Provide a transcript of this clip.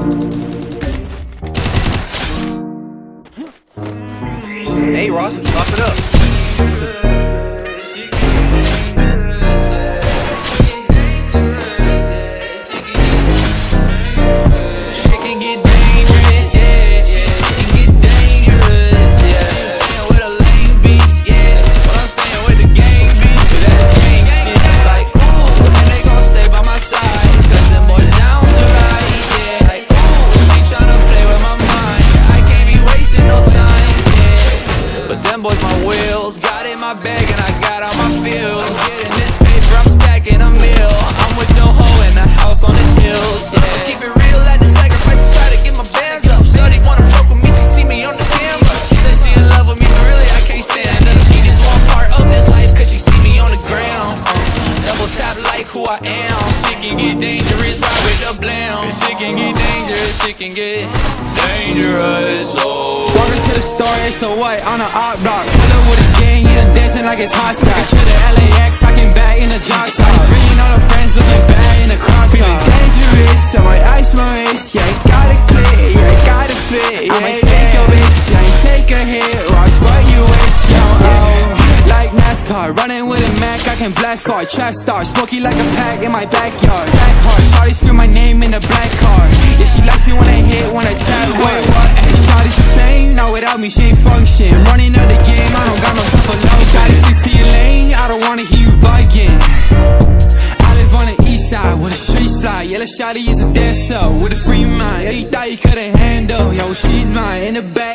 Hey Ross, sauce it up. Who I am, shit can get dangerous, ride with the blam. Shit can get dangerous, shit can get dangerous, oh. Walking to the store, it's so white on an op block. Pull up with a gang, yeah, I'm dancing like it's hot sauce. To the LAX, talking back in the jock shop. Bringing all the friends, looking bad in the crop top. Feeling dangerous, I might ice my wrist. Yeah, I got it clear, yeah, I got it fit. I might take your bitch, I ain't take a hit. Watch what you wish, yo, oh. Like NASCAR, running with a Mac, I can blast far. Trash star, smoky like a pack in my backyard. Back hard, shawty scream my name in the black car. Yeah, she likes it when I hit, when I tap. Wait, what? Hey, shawty's the same, now without me she ain't function. Running up the game, I don't got no time for love. Shawty, stick to your lane, I don't wanna hear you bugging. I live on the east side, where the streets fly. Yeah, the shawty is a dancer, with a free mind. Yeah, you thought you couldn't handle, yo, she's mine. In the back